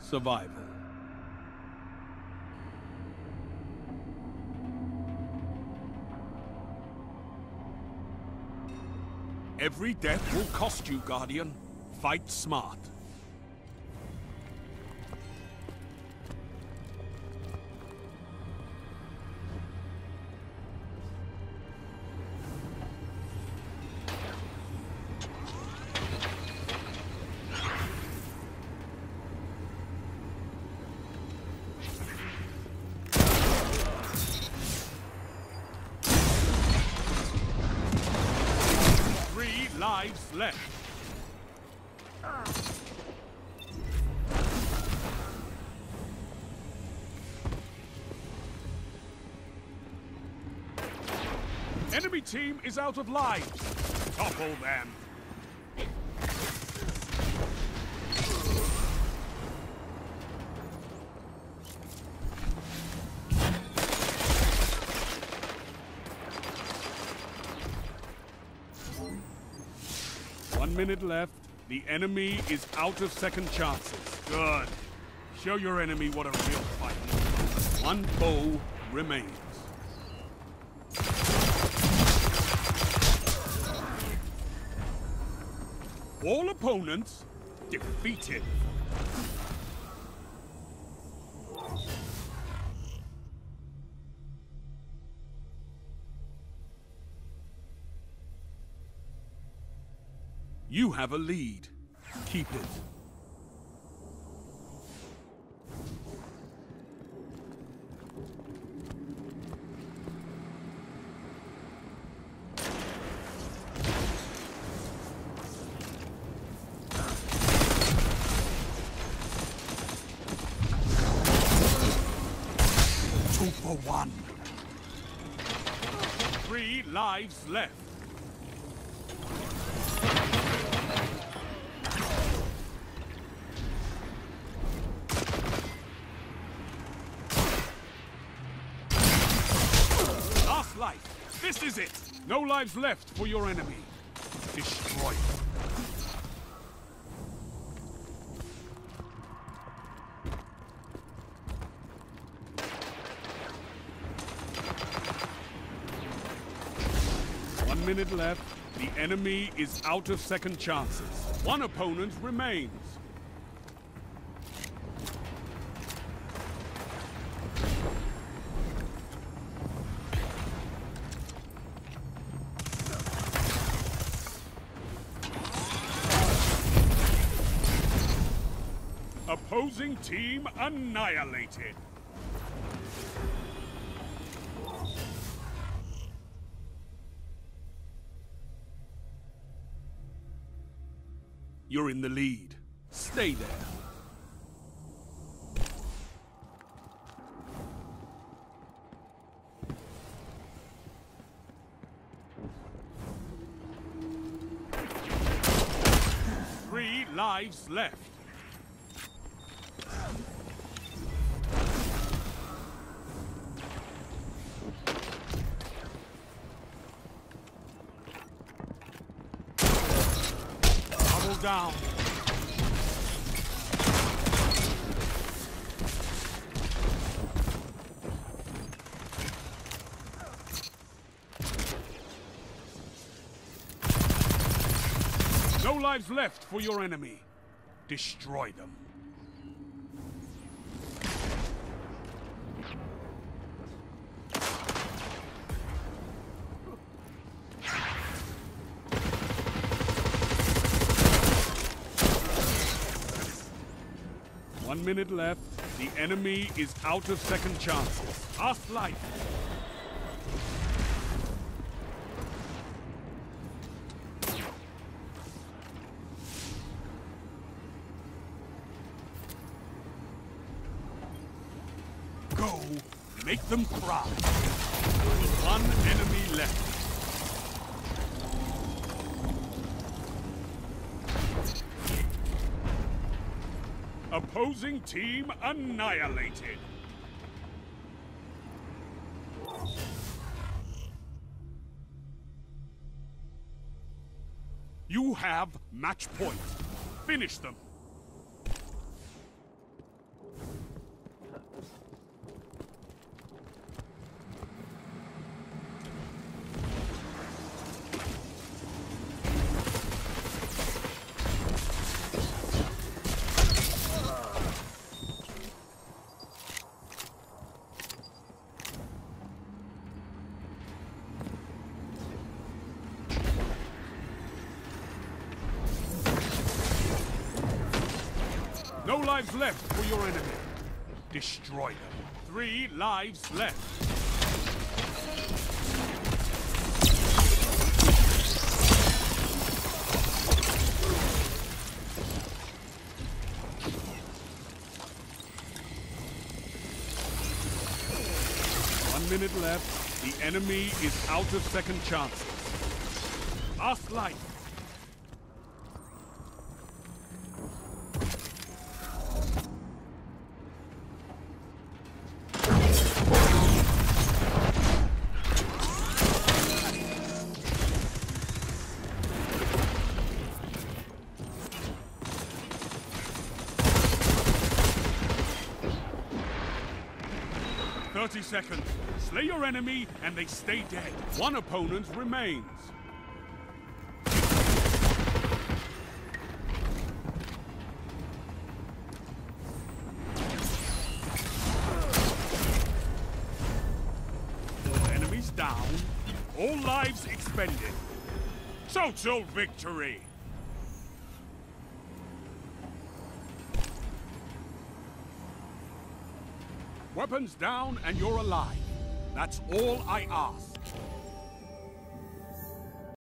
survival. Every death will cost you, Guardian. Fight smart. Lives left. Enemy team is out of lives. Topple them. One minute left. The enemy is out of second chances. Good. Show your enemy what a real fight is. One foe remains. All opponents defeated. You have a lead. Keep it. Two for one. 3 lives left. Life. This is it. No lives left for your enemy. Destroy them. One minute left. The enemy is out of second chances. One opponent remains. Opposing team annihilated. You're in the lead. Stay there. Three lives left. Down. No lives left for your enemy. Destroy them. One minute left. The enemy is out of second chances. Last life. Go. Make them cry. One enemy left. Opposing team annihilated. You have match point. Finish them. lives left for your enemy. Destroy them. 3 lives left. Minute left. The enemy is out of second chances. Last life. Seconds. Slay your enemy and they stay dead. One opponent remains. All enemies down. All lives expended. Total victory! Weapons down and you're alive. That's all I ask.